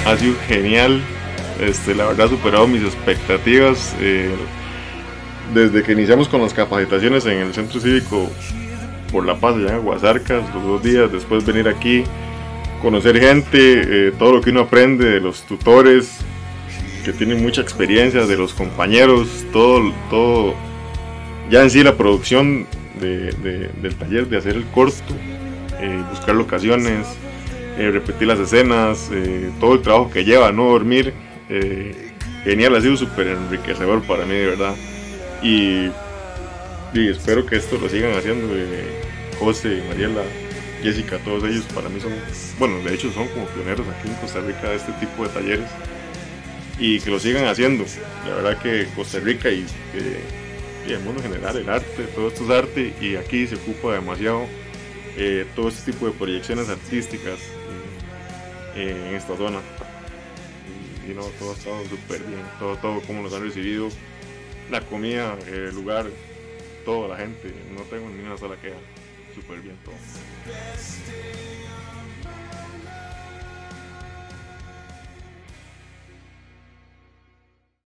ha sido genial. La verdad ha superado mis expectativas. Desde que iniciamos con las capacitaciones en el Centro Cívico por la Paz, allá en Aguasarcas, los 2 días, después venir aquí, conocer gente, todo lo que uno aprende de los tutores que tienen mucha experiencia, de los compañeros, todo ya en sí la producción del taller, de hacer el corto, buscar locaciones, repetir las escenas, todo el trabajo que lleva, no dormir, genial, ha sido súper enriquecedor para mí, de verdad. Y espero que esto lo sigan haciendo, José, Mariela, Jessica, todos ellos para mí son, bueno, de hecho son como pioneros aquí en Costa Rica de este tipo de talleres, y que lo sigan haciendo. La verdad que Costa Rica y el mundo en general, el arte, todo esto es arte, y aquí se ocupa demasiado todo este tipo de proyecciones artísticas en esta zona. Y no, todo ha estado súper bien, todo como nos han recibido, la comida, el lugar, toda la gente, no tengo ni una sola queja, súper bien todo.